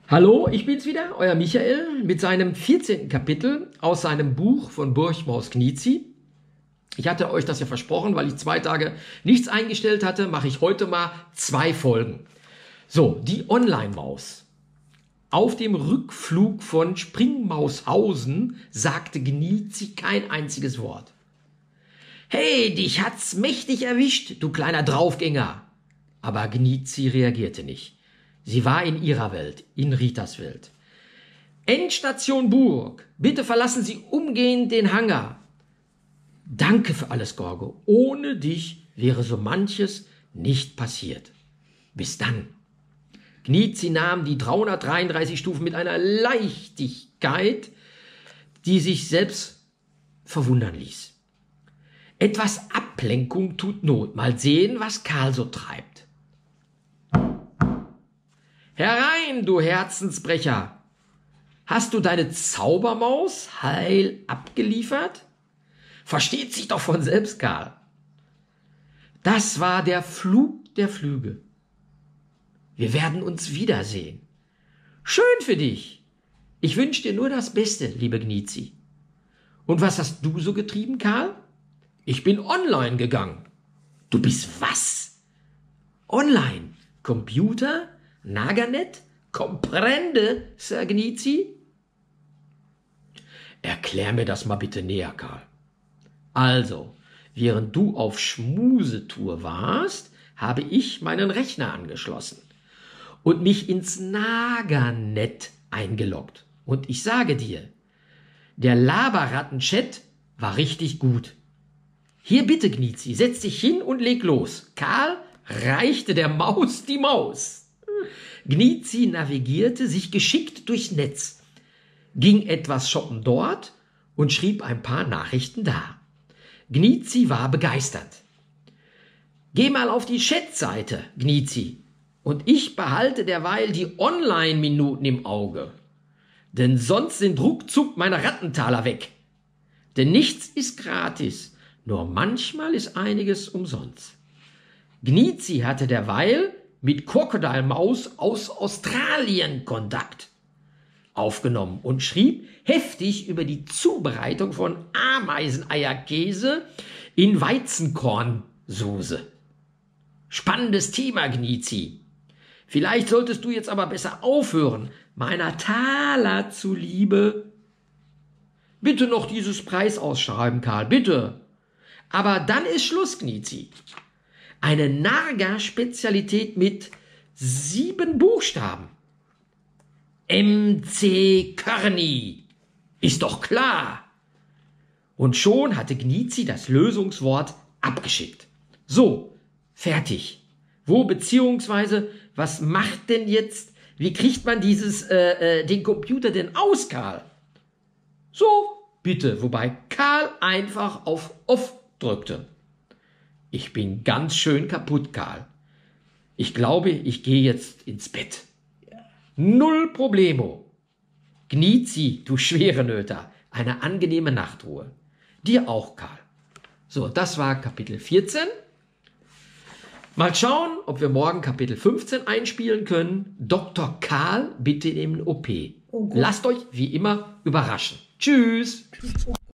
Hallo, ich bin's wieder, euer Michael, mit seinem 14. Kapitel aus seinem Buch von Burchmaus Knizi. Ich hatte euch das ja versprochen, weil ich 2 Tage nichts eingestellt hatte, mache ich heute mal 2 Folgen. So, die Online-Maus. Auf dem Rückflug von Springmaushausen sagte Knizi kein einziges Wort. Hey, dich hat's mächtig erwischt, du kleiner Draufgänger. Aber Knizi reagierte nicht. Sie war in ihrer Welt, in Ritas Welt. Endstation Burg, bitte verlassen Sie umgehend den Hangar. Danke für alles, Gorgo. Ohne dich wäre so manches nicht passiert. Bis dann. Knizi nahm die 333 Stufen mit einer Leichtigkeit, die sich selbst verwundern ließ. Etwas Ablenkung tut Not. Mal sehen, was Karl so treibt. Herein, du Herzensbrecher! Hast du deine Zaubermaus heil abgeliefert? Versteht sich doch von selbst, Karl. Das war der Flug der Flüge. Wir werden uns wiedersehen. Schön für dich. Ich wünsche dir nur das Beste, liebe Knizi. Und was hast du so getrieben, Karl? Ich bin online gegangen. Du bist was? Online? Computer? Naganet? Comprende, Sir Knizi? Erklär mir das mal bitte näher, Karl. Also, während du auf Schmusetour warst, habe ich meinen Rechner angeschlossen und mich ins Naganet eingeloggt. Und ich sage dir, der Laberratten-Chat war richtig gut. Hier bitte, Knizi, setz dich hin und leg los. Karl reichte der Maus die Maus. Knizi navigierte sich geschickt durchs Netz, ging etwas shoppen dort und schrieb ein paar Nachrichten da. Knizi war begeistert. Geh mal auf die Chatseite, Knizi, und ich behalte derweil die Online-Minuten im Auge. Denn sonst sind ruckzuck meine Rattentaler weg. Denn nichts ist gratis, nur manchmal ist einiges umsonst. Knizi hatte derweil mit Crocodile Maus aus Australien Kontakt aufgenommen und schrieb heftig über die Zubereitung von Ameiseneierkäse in Weizenkornsoße. Spannendes Thema, Knizi. Vielleicht solltest du jetzt aber besser aufhören, meiner Taler zuliebe. Bitte noch dieses Preis ausschreiben, Karl, bitte. Aber dann ist Schluss, Knizi. Eine Narga-Spezialität mit 7 Buchstaben. MC Körny. Ist doch klar. Und schon hatte Knizi das Lösungswort abgeschickt. So, fertig. Wo beziehungsweise, was macht denn jetzt, wie kriegt man den Computer denn aus, Karl? So, bitte, wobei Karl einfach auf Off drückte. Ich bin ganz schön kaputt, Karl. Ich glaube, ich gehe jetzt ins Bett. Null Problemo. Knizi, du Schwerenöter, eine angenehme Nachtruhe. Dir auch, Karl. So, das war Kapitel 14. Mal schauen, ob wir morgen Kapitel 15 einspielen können. Dr. Karl bitte in den OP. Oh, lasst euch wie immer überraschen. Tschüss.